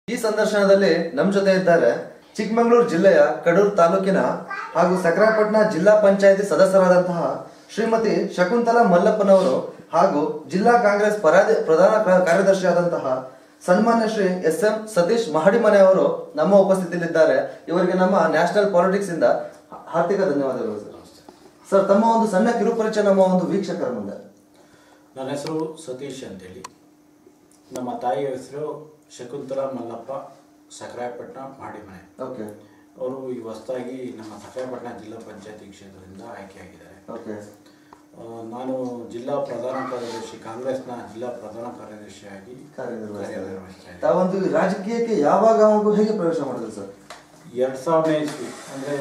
ಈ ಸಂದರ್ಶನದಲ್ಲಿ ನಮ್ಮ ಜೊತೆ ಇದ್ದಾರೆ ಚಿಕ್ಕಮಗಳೂರು ಜಿಲ್ಲೆಯ ಕಡೂರು ತಾಲೂಕಿನ ಹಾಗೂ ಸಕರಾಪಟ್ಟಣ ಜಿಲ್ಲಾ ಪಂಚಾಯಿತಿ ಸದಸ್ಯರಾದಂತಹ ಶ್ರೀಮತಿ ಶಕುಂತಲಾ ಮಲ್ಲಪ್ಪನವರು ಹಾಗೂ ಜಿಲ್ಲಾ ಕಾಂಗ್ರೆಸ್ ಪ್ರಧಾನ ಕಾರ್ಯದರ್ಶಿಯಾದಂತಹ ಸನ್ಮಾನ್ಯ ಶ್ರೀ ಎಸ್.ಎಂ. ಸತೀಶ್ ಮಹಡಿಮನೆ ಅವರು ನಮ್ಮ ಉಪಸ್ಥಿತಿಯಲ್ಲಿದ್ದಾರೆ. ಇವರಿಗೆ ನಮ್ಮ ನ್ಯಾಷನಲ್ ಪಾಲಿಟಿಕ್ಸ್ ಇಂದ ಹಾರ್ದಿಕ ಧನ್ಯವಾದಗಳು ಸರ್. ಸರ್, ತಮ್ಮ ಒಂದು ಸಣ್ಣ ಕಿರುಪರಿಚಯ ನಮ್ಮ ಒಂದು ವೀಕ್ಷಕರ ಮುಂದೆ. ನನ್ನ ಹೆಸರು ಸತೀಶ್ ಅಂತೇಳಿ, ನಮ್ಮ ತಾಯಿಯ ಹೆಸರು ಶಕುಂತಲಾ ಮಲ್ಲಪ್ಪ, ಸಕರಾಯಪಟ್ಟಣ ಮಹಡಿಮನೆ. ಓಕೆ. ಅವರು ಈ ಹೊಸದಾಗಿ ನಮ್ಮ ಸಕರಾಯಪಟ್ಟಣ ಜಿಲ್ಲಾ ಪಂಚಾಯತಿ ಕ್ಷೇತ್ರದಿಂದ ಆಯ್ಕೆಯಾಗಿದ್ದಾರೆ. ಓಕೆ. ನಾನು ಜಿಲ್ಲಾ ಪ್ರಧಾನ ಕಾರ್ಯದರ್ಶಿ, ಕಾಂಗ್ರೆಸ್ನ ಜಿಲ್ಲಾ ಪ್ರಧಾನ ಕಾರ್ಯದರ್ಶಿಯಾಗಿ ಕಾರ್ಯನಿರ್ವಹಿಸ್ತಾ. ತಾವೊಂದು ರಾಜಕೀಯಕ್ಕೆ ಯಾವಾಗ ಹಾಗೂ ಹೇಗೆ ಪ್ರವೇಶ ಮಾಡಿದ್ರು ಸರ್? 2000 ಇಸ್ವಿ ಅಂದರೆ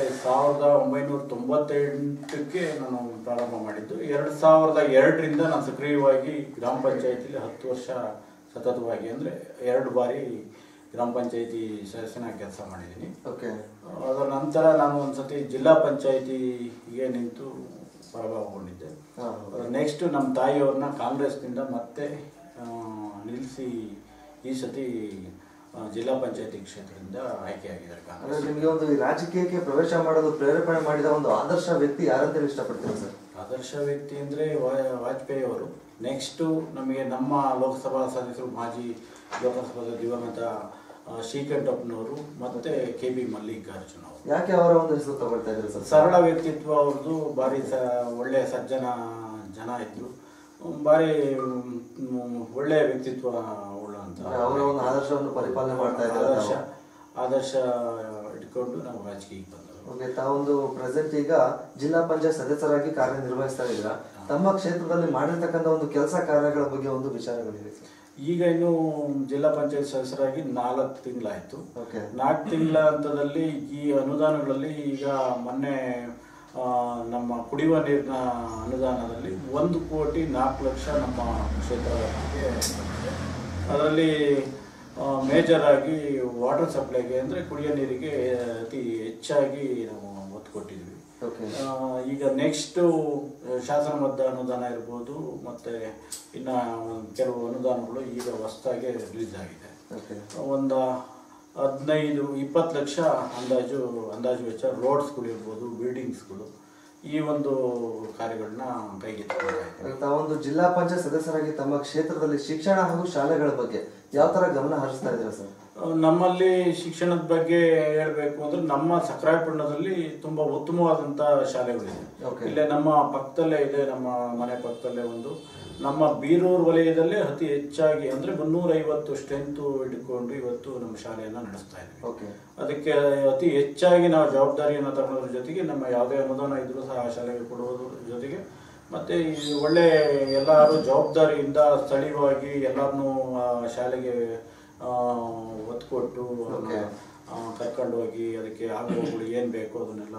1998ಕ್ಕೆ ನಾನು ಪ್ರಾರಂಭ ಮಾಡಿದ್ದು. 2002ರಿಂದ ನಾನು ಸಕ್ರಿಯವಾಗಿ ಗ್ರಾಮ ಪಂಚಾಯತಿಲಿ 10 ವರ್ಷ ಸತತವಾಗಿ, ಅಂದರೆ 2 ಬಾರಿ ಗ್ರಾಮ ಪಂಚಾಯತಿ ಸದಸ್ಯನ ಕೆಲಸ ಮಾಡಿದ್ದೀನಿ. ಓಕೆ. ಅದರ ನಂತರ ನಾನು ಒಂದ್ಸತಿ ಜಿಲ್ಲಾ ಪಂಚಾಯತಿಗೆ ನಿಂತು ಪರಾಭವಗೊಂಡಿದ್ದೆ. ನೆಕ್ಸ್ಟ್ ನಮ್ಮ ತಾಯಿಯವ್ರನ್ನ ಕಾಂಗ್ರೆಸ್ನಿಂದ ಮತ್ತೆ ನಿಲ್ಲಿಸಿ ಈ ಸತಿ ಜಿಲ್ಲಾ ಪಂಚಾಯತಿ ಕ್ಷೇತ್ರದಿಂದ ಆಯ್ಕೆಯಾಗಿದ್ದಾರೆ ಕಾಂಗ್ರೆಸ್. ನಿಮಗೆ ಒಂದು ರಾಜಕೀಯಕ್ಕೆ ಪ್ರವೇಶ ಮಾಡಲು ಪ್ರೇರೇಪಣೆ ಮಾಡಿದ ಒಂದು ಆದರ್ಶ ವ್ಯಕ್ತಿ ಯಾರಂತ ಇಷ್ಟಪಡ್ತೀರಾ ಸರ್? ಆದರ್ಶ ವ್ಯಕ್ತಿ ಅಂದರೆ ವಾಜಪೇಯಿ ಅವರು. ನೆಕ್ಸ್ಟು ನಮಗೆ ನಮ್ಮ ಲೋಕಸಭಾ ಸದಸ್ಯರು, ಮಾಜಿ ಲೋಕಸಭಾ ದಿವಂಗತ ಶ್ರೀಕಂಠಪ್ಪನವರು ಮತ್ತು ಕೆ.ಬಿ. ಮಲ್ಲಿಕಾರ್ಜುನ ಅವರು. ಯಾಕೆ ಅವರ ಒಂದು ಹೆಸರು ತಗೊಳ್ತಾ ಇದ್ದಾರೆ ಸರ್? ಸರಳ ವ್ಯಕ್ತಿತ್ವ ಅವ್ರದ್ದು, ಭಾರಿ ಒಳ್ಳೆಯ ಸಜ್ಜನ ಜನ ಇದ್ರು, ಭಾರಿ ಒಳ್ಳೆಯ ವ್ಯಕ್ತಿತ್ವ ಉಳ್ಳಂತ ಅವರ ಒಂದು ಆದರ್ಶವನ್ನು ಪರಿಪಾಲನೆ ಮಾಡ್ತಾ ಇದ್ದಾರೆ. ಆದರ್ಶ ಇಟ್ಕೊಂಡು ನಾವು ರಾಜಕೀಯಕ್ಕೆ ಬಂದವರು. ಓಕೆ. ತಾವೊಂದು ಪ್ರೆಸೆಂಟ್ ಈಗ ಜಿಲ್ಲಾ ಪಂಚಾಯತ್ ಸದಸ್ಯರಾಗಿ ಕಾರ್ಯನಿರ್ವಹಿಸ್ತಾ ಇದ್ದೀರಾ. ತಮ್ಮ ಕ್ಷೇತ್ರದಲ್ಲಿ ಮಾಡಿರ್ತಕ್ಕಂಥ ಒಂದು ಕೆಲಸ ಕಾರ್ಯಗಳ ಬಗ್ಗೆ ಒಂದು ವಿಚಾರಗಳಿದೆ ಸರ್? ಈಗ ಇನ್ನು ಜಿಲ್ಲಾ ಪಂಚಾಯತ್ ಸದಸ್ಯರಾಗಿ 4 ತಿಂಗಳಾಯ್ತು. 4 ತಿಂಗಳ ಹಂತದಲ್ಲಿ ಈ ಅನುದಾನಗಳಲ್ಲಿ ಈಗ ಮೊನ್ನೆ ನಮ್ಮ ಕುಡಿಯುವ ನೀರಿನ ಅನುದಾನದಲ್ಲಿ 1,04,00,000 ನಮ್ಮ ಕ್ಷೇತ್ರಕ್ಕೆ ಬಂದಿದೆ. ಅದರಲ್ಲಿ ಮೇಜರ್ ಆಗಿ ವಾಟರ್ ಸಪ್ಲೈಗೆ, ಅಂದರೆ ಕುಡಿಯೋ ನೀರಿಗೆ ಅತಿ ಹೆಚ್ಚಾಗಿ ನಾವು ಒತ್ತು ಕೊಟ್ಟಿದ್ವಿ. ಈಗ ನೆಕ್ಸ್ಟು ಶಾಸನಬದ್ಧ ಅನುದಾನ ಇರ್ಬೋದು, ಮತ್ತು ಇನ್ನು ಕೆಲವು ಅನುದಾನಗಳು ಈಗ ಹೊಸದಾಗಿ ರಿಲೀಸ್ ಆಗಿದೆ. ಒಂದು 15-20 ಲಕ್ಷ ಅಂದಾಜು ವೆಚ್ಚ ರೋಡ್ಸ್ಗಳು ಇರ್ಬೋದು, ಬಿಲ್ಡಿಂಗ್ಸ್ಗಳು, ಈ ಒಂದು ಕಾರ್ಯಗಳನ್ನ ಕೈಗೆತ್ತಿಕೊಂಡಿದ್ದಾರೆ. ತಾವೊಂದು ಜಿಲ್ಲಾ ಪಂಚಾಯತ್ ಸದಸ್ಯರಾಗಿ ತಮ್ಮ ಕ್ಷೇತ್ರದಲ್ಲಿ ಶಿಕ್ಷಣ ಹಾಗೂ ಶಾಲೆಗಳ ಬಗ್ಗೆ ಯಾವ ತರ ಗಮನ ಹರಿಸ್ತಾ ಇದ್ದೀರಾ ಸರ್? ನಮ್ಮಲ್ಲಿ ಶಿಕ್ಷಣದ ಬಗ್ಗೆ ಹೇಳಬೇಕು ಅಂದ್ರೆ, ನಮ್ಮ ಸಕರಾಯಪಟ್ಟಣದಲ್ಲಿ ತುಂಬಾ ಉತ್ತಮವಾದಂತ ಶಾಲೆಗಳಿದೆ. ಇಲ್ಲೇ ನಮ್ಮ ಪಕ್ಕದಲ್ಲೇ ಇದೆ, ನಮ್ಮ ಮನೆ ಪಕ್ಕದಲ್ಲೇ ಒಂದು. ನಮ್ಮ ಬೀರೂರು ವಲಯದಲ್ಲೇ ಅತಿ ಹೆಚ್ಚಾಗಿ, ಅಂದ್ರೆ 350 ಸ್ಟ್ರೆಂತ್ ಇಟ್ಕೊಂಡು ಇವತ್ತು ನಮ್ಮ ಶಾಲೆಯನ್ನ ನಡೆಸ್ತಾ ಇದ್ವಿ. ಅದಕ್ಕೆ ಅತಿ ಹೆಚ್ಚಾಗಿ ನಾವು ಜವಾಬ್ದಾರಿಯನ್ನು ತಗೊಳ್ಳೋದ್ರ ಜೊತೆಗೆ, ನಮ್ಮ ಯಾವುದೇ ಅನುದಾನ ಇದ್ರೂ ಸಹ ಆ ಶಾಲೆಗೆ ಕೊಡುವುದ್ರ ಜೊತೆಗೆ, ಮತ್ತೆ ಈ ಒಳ್ಳೆ ಎಲ್ಲರೂ ಜವಾಬ್ದಾರಿಯಿಂದ ಸ್ಥಳೀಯವಾಗಿ ಎಲ್ಲರನ್ನೂ ಶಾಲೆಗೆ ಒತ್ತು ಕೊಟ್ಟು ಕರ್ಕೊಂಡು ಹೋಗಿ ಅದಕ್ಕೆ ಆಗುವಗಳು ಏನ್ ಬೇಕು ಅದನ್ನೆಲ್ಲ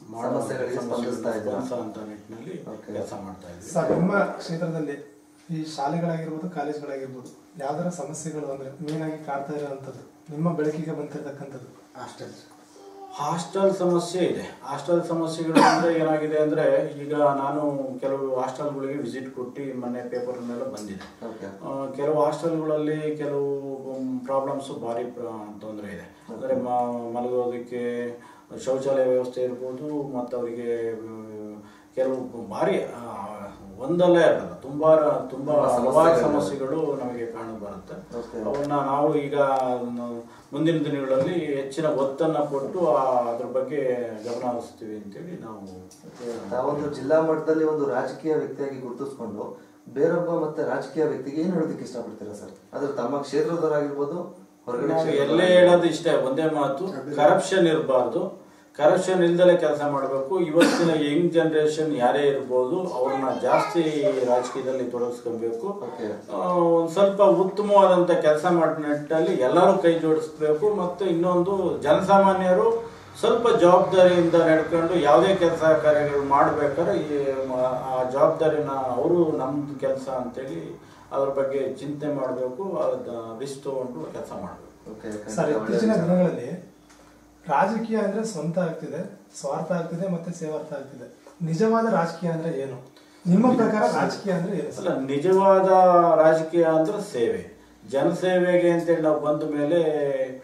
ಅಂತ ನಿಟ್ಟಿನಲ್ಲಿ ಕೆಲಸ ಮಾಡ್ತಾ ಇದ್ದೀವಿ. ನಿಮ್ಮ ಕ್ಷೇತ್ರದಲ್ಲಿ ಈ ಶಾಲೆಗಳಾಗಿರ್ಬೋದು, ಕಾಲೇಜ್ಗಳಾಗಿರ್ಬೋದು, ಯಾವ್ದಾರ ಸಮಸ್ಯೆಗಳು ಅಂದ್ರೆ ಮೇನ್ ಆಗಿ ಕಾಡ್ತಾ ಇರೋಂಥದ್ದು, ನಿಮ್ಮ ಬೆಳಕಿಗೆ ಬಂತಿರತಕ್ಕಂಥದ್ದು? ಹಾಸ್ಟೆಲ್ ಸಮಸ್ಯೆ ಇದೆ. ಹಾಸ್ಟೆಲ್ ಸಮಸ್ಯೆಗಳು ಅಂದ್ರೆ ಏನಾಗಿದೆ ಅಂದ್ರೆ, ಈಗ ನಾನು ಕೆಲವು ಹಾಸ್ಟೆಲ್ಗಳಿಗೆ ವಿಸಿಟ್ ಕೊಟ್ಟು ಮೊನ್ನೆ ಪೇಪರ್ನೆಲ್ಲ ಬಂದಿದೆ. ಕೆಲವು ಹಾಸ್ಟೆಲ್ಗಳಲ್ಲಿ ಕೆಲವು ಪ್ರಾಬ್ಲಮ್ಸ್ ಭಾರಿ ತೊಂದರೆ ಇದೆ. ಅಂದರೆ ಮಲಗೋದಕ್ಕೆ ಶೌಚಾಲಯ ವ್ಯವಸ್ಥೆ ಇರ್ಬೋದು, ಮತ್ತು ಅವರಿಗೆ ಕೆಲವು ಭಾರಿ ಒಂದಲ್ಲೇ ಇರಲ್ಲ, ತುಂಬಾ ಹಲವಾರು ಸಮಸ್ಯೆಗಳು ನಮಗೆ ಕಾಣ ಬರುತ್ತೆ. ಅವನ್ನ ನಾವು ಈಗ ಮುಂದಿನ ದಿನಗಳಲ್ಲಿ ಹೆಚ್ಚಿನ ಒತ್ತನ್ನು ಕೊಟ್ಟು ಅದ್ರ ಬಗ್ಗೆ ಗಮನ ಹರಿಸ್ತೀವಿ ಅಂತೇಳಿ ನಾವೊಂದು ಜಿಲ್ಲಾ ಮಟ್ಟದಲ್ಲಿ ಒಂದು ರಾಜಕೀಯ ವ್ಯಕ್ತಿಯಾಗಿ ಗುರುತಿಸ್ಕೊಂಡು ಬೇರೊಬ್ಬ ಮತ್ತೆ ರಾಜಕೀಯ ವ್ಯಕ್ತಿಗೆ ಏನ್ ಹೇಳೋದಕ್ಕೆ ಇಷ್ಟಪಡ್ತೀರಾ ಸರ್? ಅದ್ರ ತಮ್ಮ ಕ್ಷೇತ್ರದವರಾಗಿರ್ಬೋದು, ಹೊರಗಡೆ ಎಲ್ಲೇ ಹೇಳೋದು ಇಷ್ಟೇ, ಒಂದೇ ಮಾತು, ಕರಪ್ಷನ್ ಇರಬಾರ್ದು. ಕರಪ್ಷನ್ ಇಲ್ದಲೇ ಕೆಲಸ ಮಾಡಬೇಕು. ಇವತ್ತಿನ ಯಂಗ್ ಜನರೇಷನ್ ಯಾರೇ ಇರ್ಬೋದು, ಅವ್ರನ್ನ ಜಾಸ್ತಿ ರಾಜಕೀಯದಲ್ಲಿ ತೊಡಗಿಸ್ಕೊಬೇಕು. ಒಂದ್ ಸ್ವಲ್ಪ ಉತ್ತಮವಾದಂತ ಕೆಲಸ ಮಾಡೋ ನಿಟ್ಟಲ್ಲಿ ಎಲ್ಲರೂ ಕೈ ಜೋಡಿಸ್ಬೇಕು. ಮತ್ತು ಇನ್ನೊಂದು, ಜನಸಾಮಾನ್ಯರು ಸ್ವಲ್ಪ ಜವಾಬ್ದಾರಿಯಿಂದ ನಡ್ಕೊಂಡು ಯಾವುದೇ ಕೆಲಸ ಕಾರ್ಯಗಳು ಮಾಡ್ಬೇಕಾದ್ರೆ ಆ ಜವಾಬ್ದಾರಿನ ಅವರು ನಮ್ದು ಕೆಲಸ ಅಂತೇಳಿ ಅದ್ರ ಬಗ್ಗೆ ಚಿಂತೆ ಮಾಡಬೇಕು, ರಿಸ್ಕ್ ತಗೊಂಡು ಕೆಲಸ ಮಾಡಬೇಕು. ಸರ್, ಇತ್ತೀಚಿನ ದಿನಗಳಲ್ಲಿ ರಾಜಕೀಯ ಅಂದ್ರೆ ಸ್ವಂತ ಆಗ್ತಿದೆ, ಸ್ವಾರ್ಥ ಆಗ್ತಿದೆ, ಮತ್ತೆ ಸೇವಾರ್ಥ ಆಗ್ತಿದೆ. ನಿಜವಾದ ರಾಜಕೀಯ ಅಂದ್ರೆ ಏನು? ನಿಮ್ಮ ಪ್ರಕಾರ ರಾಜಕೀಯ ಅಂದ್ರೆ ಏನು? ಅಲ್ಲ, ನಿಜವಾದ ರಾಜಕೀಯ ಅಂದ್ರೆ ಸೇವೆ, ಜನಸೇವೆಗೆ ಅಂತೇಳಿ ನಾವು ಬಂದ ಮೇಲೆ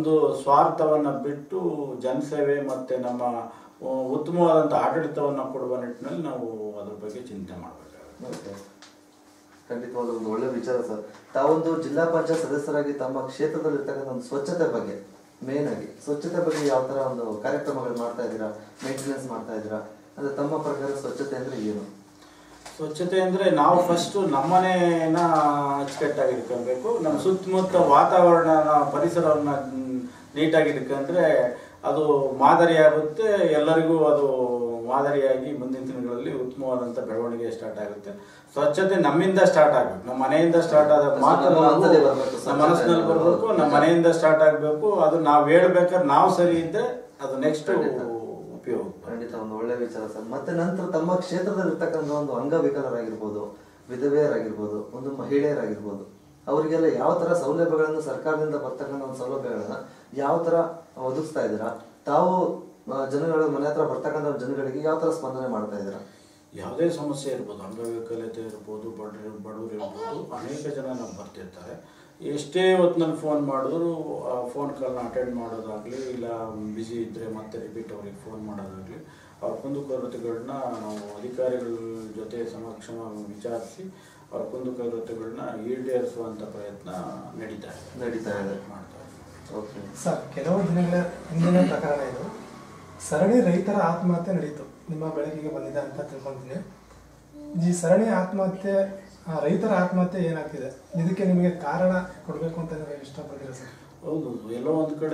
ಒಂದು ಸ್ವಾರ್ಥವನ್ನ ಬಿಟ್ಟು ಜನಸೇವೆ ಮತ್ತೆ ನಮ್ಮ ಉತ್ತಮವಾದಂಥ ಆಡಳಿತವನ್ನು ಕೊಡುವ ನಿಟ್ಟಿನಲ್ಲಿ ನಾವು ಅದ್ರ ಬಗ್ಗೆ ಚಿಂತೆ ಮಾಡಬೇಕಾಗುತ್ತೆ. ಖಂಡಿತವಾದ ಒಂದು ಒಳ್ಳೆ ವಿಚಾರ ಸರ್. ತಾವೊಂದು ಜಿಲ್ಲಾ ಪಂಚಾಯತ್ ಸದಸ್ಯರಾಗಿ ತಮ್ಮ ಕ್ಷೇತ್ರದಲ್ಲಿ ಇರ್ತಕ್ಕಂಥ ಒಂದು ಸ್ವಚ್ಛತೆ ಬಗ್ಗೆ, ಮೇನ್ ಆಗಿ ಸ್ವಚ್ಛತೆ ಬಗ್ಗೆ ಯಾವ ತರ ಒಂದು ಕಾರ್ಯಕ್ರಮಗಳು ಮಾಡ್ತಾ ಇದ್ದೀರಾ, ಮೇಂಟೆನೆನ್ಸ್ ಮಾಡ್ತಾ ಇದ್ದೀರಾ? ಅಂದ್ರೆ ತಮ್ಮ ಪ್ರಕಾರ ಸ್ವಚ್ಛತೆ ಅಂದ್ರೆ ಏನು? ಸ್ವಚ್ಛತೆ ಅಂದ್ರೆ ನಾವು ಫಸ್ಟ್ ನಮ್ಮನೇನ ಅಚ್ಚುಕಟ್ಟಾಗಿ ಇಟ್ಕೊಳ್ಬೇಕು. ನಮ್ಮ ಸುತ್ತಮುತ್ತ ವಾತಾವರಣ ಪರಿಸರವನ್ನ ನೀಟಾಗಿ ಇಟ್ಕೊಂಡ್ರೆ ಅದು ಮಾದರಿಯಾಗುತ್ತೆ, ಎಲ್ಲರಿಗೂ ಅದು ಮಾದರಿಯಾಗಿ ಮುಂದಿನ ದಿನಗಳಲ್ಲಿ ಉತ್ತಮವಾದಂಥ ಬೆಳವಣಿಗೆ ಸ್ಟಾರ್ಟ್ ಆಗುತ್ತೆ. ಸ್ವಚ್ಛತೆ ನಮ್ಮಿಂದ ಸ್ಟಾರ್ಟ್ ಆಗಬೇಕು, ನಮ್ಮ ಮನೆಯಿಂದ ಸ್ಟಾರ್ಟ್ ಆದಾಗ ಮಾತ್ರ ನಮ್ಮ ಮನಸ್ಸಿನಲ್ಲಿ ಬರಬೇಕು, ನಮ್ಮ ಮನೆಯಿಂದ ಸ್ಟಾರ್ಟ್ ಆಗಬೇಕು. ಅದು ನಾವು ಹೇಳ್ಬೇಕಾದ್ರೆ ನಾವು ಸರಿ ಇದ್ದರೆ ಅದು ನೆಕ್ಸ್ಟ್ ಉಪಯೋಗ. ಖಂಡಿತ ಒಂದು ಒಳ್ಳೆ ವಿಚಾರ ಸರ್. ಮತ್ತೆ ನಂತರ ತಮ್ಮ ಕ್ಷೇತ್ರದಲ್ಲಿ ಇರ್ತಕ್ಕಂಥ ಒಂದು ಅಂಗವಿಕಲರಾಗಿರ್ಬೋದು, ವಿಧವೆಯರಾಗಿರ್ಬೋದು, ಒಂದು ಮಹಿಳೆಯರಾಗಿರ್ಬೋದು, ಅವರಿಗೆಲ್ಲ ಯಾವ ತರ ಸೌಲಭ್ಯಗಳನ್ನು ಸರ್ಕಾರದಿಂದ ಬರ್ತಕ್ಕಂಥ ಒಂದು ಸೌಲಭ್ಯಗಳನ್ನ ಯಾವ ತರ ಒದಗಿಸ್ತಾ ಇದ್ದೀರಾ? ತಾವು ಜನಗಳ ಮನೆ ಹತ್ರ ಬರ್ತಕ್ಕಂಥ ಜನಗಳಿಗೆ ಯಾವ ತರ ಸ್ಪಂದನೆ ಮಾಡ್ತಾ ಇದ್ದೀರಾ? ಯಾವುದೇ ಸಮಸ್ಯೆ ಇರ್ಬೋದು, ಅಂಗವಿಕಲತೆ ಇರ್ಬೋದು, ಬಡವರು ಇರ್ಬೋದು, ಅನೇಕ ಜನ ನಮ್ಗೆ ಬರ್ತಿರ್ತಾರೆ. ಎಷ್ಟೇ ಹೊತ್ತಿನಲ್ಲಿ ಫೋನ್ ಮಾಡಿದ್ರು ಆ ಫೋನ್ ಕಾಲ್ನ ಅಟೆಂಡ್ ಮಾಡೋದಾಗಲಿ, ಇಲ್ಲ ಬ್ಯುಸಿ ಇದ್ದರೆ ಮತ್ತೆ ರಿಪೀಟ್ ಅವ್ರಿಗೆ ಫೋನ್ ಮಾಡೋದಾಗಲಿ, ಅವ್ರ ಕುಂದುಕೊರತೆಗಳನ್ನ ನಾವು ಅಧಿಕಾರಿಗಳ ಜೊತೆ ಸಮಕ್ಷಮ ವಿಚಾರಿಸಿ ಅವ್ರ ಕುಂದುಕೊರತೆಗಳನ್ನ ಈಡೇರಿಸುವಂಥ ಪ್ರಯತ್ನ ನಡೀತಾ ಇದೆ ಮಾಡ್ತಾ ಇದೆ. ಸರ್, ಕೆಲವು ದಿನಗಳ ಹಿಂದಿನ ಪ್ರಕರಣ ಇದು, ಸರಣಿ ರೈತರ ಆತ್ಮಹತ್ಯೆ ನಡೀತು, ನಿಮ್ಮ ಬೆಳಕಿಗೆ ಬಂದಿದೆ ಅಂತ ತಿಳ್ಕೊಂತೀನಿ. ಈ ಸರಣಿ ಆತ್ಮಹತ್ಯೆ, ರೈತರ ಆತ್ಮಹತ್ಯೆ ಏನಾಗ್ತಿದೆ, ಇದಕ್ಕೆ ನಿಮಗೆ ಕಾರಣ ಕೊಡಬೇಕು ಅಂತ ನೀವು ಇಷ್ಟಪಡ್ತೀರಾ ಸರ್? ಹೌದು, ಎಲ್ಲೋ ಒಂದು ಕಡೆ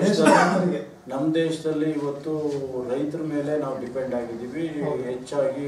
ನಮ್ಮ ದೇಶದಲ್ಲಿ ಇವತ್ತು ರೈತರ ಮೇಲೆ ನಾವು ಡಿಪೆಂಡ್ ಆಗಿದ್ದೀವಿ. ಹೆಚ್ಚಾಗಿ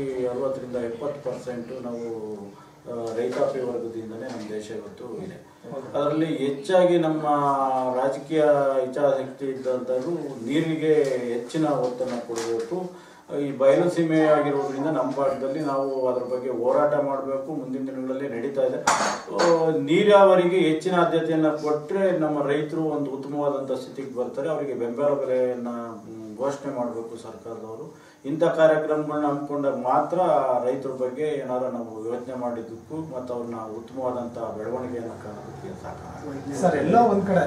60-70% ನಾವು ರೈತಾಪಿ ವರ್ಗದಿಂದನೇ ನಮ್ಮ ದೇಶ ಇವತ್ತು ಇದೆ. ಅದರಲ್ಲಿ ಹೆಚ್ಚಾಗಿ ನಮ್ಮ ರಾಜಕೀಯ ಇಚ್ಛಾಶಕ್ತಿ ಇದ್ದಂಥದ್ದು ನೀರಿಗೆ ಹೆಚ್ಚಿನ ಒತ್ತನ್ನು ಕೊಡಬೇಕು. ಈ ಬಯಲು ಸೀಮೆ ಆಗಿರೋದ್ರಿಂದ ನಮ್ಮ ಭಾಗದಲ್ಲಿ ನಾವು ಅದರ ಬಗ್ಗೆ ಹೋರಾಟ ಮಾಡಬೇಕು. ಮುಂದಿನ ದಿನಗಳಲ್ಲಿ ನಡೀತಾ ಇದೆ. ನೀರಾವರಿಗೆ ಹೆಚ್ಚಿನ ಆದ್ಯತೆಯನ್ನು ಕೊಟ್ಟರೆ ನಮ್ಮ ರೈತರು ಒಂದು ಉತ್ತಮವಾದಂಥ ಸ್ಥಿತಿಗೆ ಬರ್ತಾರೆ. ಅವರಿಗೆ ಬೆಂಬಲ ಬೆಲೆಯನ್ನು ಘೋಷಣೆ ಮಾಡಬೇಕು ಸರ್ಕಾರದವರು. ಇಂಥ ಕಾರ್ಯಕ್ರಮಗಳನ್ನ ಹಮ್ಮಿಕೊಂಡಾಗ ಮಾತ್ರ ರೈತರ ಬಗ್ಗೆ ಏನಾದ್ರು ನಾವು ಯೋಚನೆ ಮಾಡಿದ್ದಕ್ಕೂ ಮತ್ತು ಅವ್ರನ್ನ ಉತ್ತಮವಾದಂಥ ಬೆಳವಣಿಗೆಯನ್ನು ಕಾಣೋದಕ್ಕೆ ಸಾಕು ಸರ್. ಎಲ್ಲ ಒಂದ್ ಕಡೆ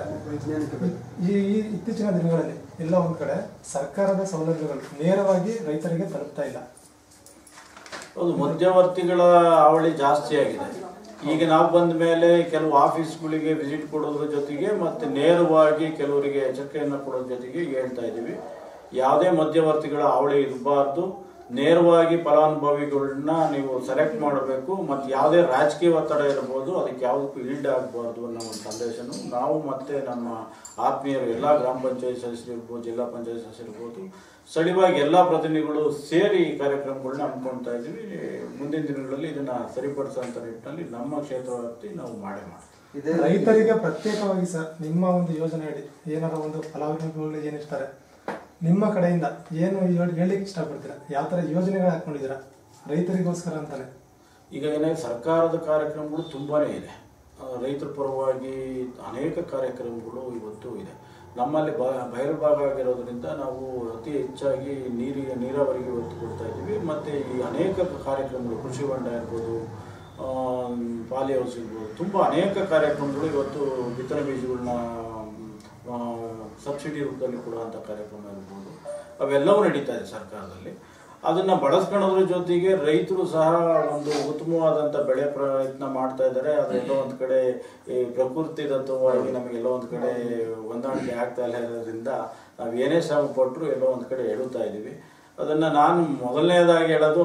ಈ ಇತ್ತೀಚಿನ ದಿನಗಳಲ್ಲಿ ಎಲ್ಲ ಒಂದ್ ಕಡೆ ಸರ್ಕಾರದ ಸೌಲಭ್ಯಗಳು ನೇರವಾಗಿ ರೈತರಿಗೆ ತಲುಪ್ತಾ ಇಲ್ಲ. ಹೌದು, ಮಧ್ಯವರ್ತಿಗಳ ಹಾವಳಿ ಜಾಸ್ತಿ ಆಗಿದೆ. ಈಗ ನಾವು ಬಂದ ಮೇಲೆ ಕೆಲವು ಆಫೀಸ್ಗಳಿಗೆ ವಿಸಿಟ್ ಕೊಡೋದ್ರ ಜೊತೆಗೆ ಮತ್ತೆ ನೇರವಾಗಿ ಕೆಲವರಿಗೆ ಚಕ್ಕೆಯನ್ನು ಕೊಡೋದ್ರ ಜೊತೆಗೆ ಹೇಳ್ತಾ ಇದ್ದೀವಿ, ಯಾವುದೇ ಮಧ್ಯವರ್ತಿಗಳ ಹಾವಳಿ ಇರಬಾರ್ದು. ನೇರವಾಗಿ ಫಲಾನುಭವಿಗಳನ್ನ ನೀವು ಸೆಲೆಕ್ಟ್ ಮಾಡಬೇಕು. ಮತ್ತು ಯಾವುದೇ ರಾಜಕೀಯ ಒತ್ತಡ ಇರ್ಬೋದು, ಅದಕ್ಕೆ ಯಾವುದಕ್ಕೂ ಈಲ್ಡ್ ಆಗಬಾರ್ದು ಅನ್ನೋ ಒಂದು ಸಂದೇಶನು ನಾವು ಮತ್ತೆ ನಮ್ಮ ಆತ್ಮೀಯರು ಎಲ್ಲ ಗ್ರಾಮ ಪಂಚಾಯತ್ ಸದಸ್ಯರು ಇರ್ಬೋದು, ಜಿಲ್ಲಾ ಪಂಚಾಯತ್ ಸದಸ್ಯರು ಇರ್ಬೋದು, ಸ್ಥಳೀಯವಾಗಿ ಎಲ್ಲ ಪ್ರತಿನಿಧಿಗಳು ಸೇರಿ ಈ ಕಾರ್ಯಕ್ರಮಗಳನ್ನ ಹಮ್ಮಿಕೊಳ್ತಾ ಇದ್ದೀವಿ. ಮುಂದಿನ ದಿನಗಳಲ್ಲಿ ಇದನ್ನ ಸರಿಪಡಿಸುವಂಥ ನಿಟ್ಟಿನಲ್ಲಿ ನಮ್ಮ ಕ್ಷೇತ್ರ ವ್ಯಾಪ್ತಿ ನಾವು ಮಾಡೇ ಮಾಡ್ತೀವಿ. ರೈತರಿಗೆ ಪ್ರತ್ಯೇಕವಾಗಿ ಸರ್ ನಿಮ್ಮ ಒಂದು ಯೋಜನೆ ಅಡಿ ಏನಾರ ಒಂದು ಫಲಾನುಭವಿಗಳು ಏನಿರ್ತಾರೆ ನಿಮ್ಮ ಕಡೆಯಿಂದ ಏನು ಹೇಳಿಕ್ಕೆ ಇಷ್ಟಪಡ್ತೀರಾ? ಯಾವ ತರ ಯೋಜನೆಗಳು ಹಾಕೊಂಡಿದ್ದೀರಾ ರೈತರಿಗೋಸ್ಕರ ಅಂತಾನೆ? ಈಗ ಏನೇ ಸರ್ಕಾರದ ಕಾರ್ಯಕ್ರಮಗಳು ತುಂಬಾನೇ ಇದೆ. ರೈತರ ಪರವಾಗಿ ಅನೇಕ ಕಾರ್ಯಕ್ರಮಗಳು ಇವತ್ತು ಇದೆ. ನಮ್ಮಲ್ಲಿ ಬಯಲು ಭಾಗ ಆಗಿರೋದ್ರಿಂದ ನಾವು ಅತಿ ಹೆಚ್ಚಾಗಿ ನೀರಾವರಿಗೆ ಒತ್ತು ಕೊಡ್ತಾ ಇದ್ದೀವಿ. ಮತ್ತು ಈ ಅನೇಕ ಕಾರ್ಯಕ್ರಮಗಳು, ಕೃಷಿ ಹೊಂಡ ಇರ್ಬೋದು, ಪಾಲಿ ಹೌಸ್ ಇರ್ಬೋದು, ತುಂಬ ಅನೇಕ ಕಾರ್ಯಕ್ರಮಗಳು ಇವತ್ತು ಬಿತ್ತನೆ ಬೀಜಗಳನ್ನ ಸಬ್ಸಿಡಿ ರೂಪದಲ್ಲಿ ಕೊಡುವಂಥ ಕಾರ್ಯಕ್ರಮ ಇರ್ಬೋದು, ಅವೆಲ್ಲವೂ ನಡೀತಾ ಇದೆ ಸರ್ಕಾರದಲ್ಲಿ. ಅದನ್ನು ಬಳಸ್ಕೊಳ್ಳೋದ್ರ ಜೊತೆಗೆ ರೈತರು ಸಹ ಒಂದು ಉತ್ತಮವಾದಂಥ ಬೆಳೆ ಪ್ರಯತ್ನ ಮಾಡ್ತಾ ಇದ್ದಾರೆ. ಅದೆಲ್ಲೋ ಒಂದು ಕಡೆ ಈ ಪ್ರಕೃತಿದತ್ತವಾಗಿ ನಮಗೆಲ್ಲೋ ಒಂದು ಕಡೆ ಹೊಂದಾಣಿಕೆ ಆಗ್ತಾ ಇಲ್ಲ ಇರೋದ್ರಿಂದ ನಾವು ಏನೇ ಶ್ರಮ ಪಟ್ಟರು ಎಲ್ಲೋ ಒಂದು ಕಡೆ ಎಡುತ್ತಾ ಇದ್ದೀವಿ. ಅದನ್ನು ನಾನು ಮೊದಲನೇದಾಗಿ ಹೇಳೋದು,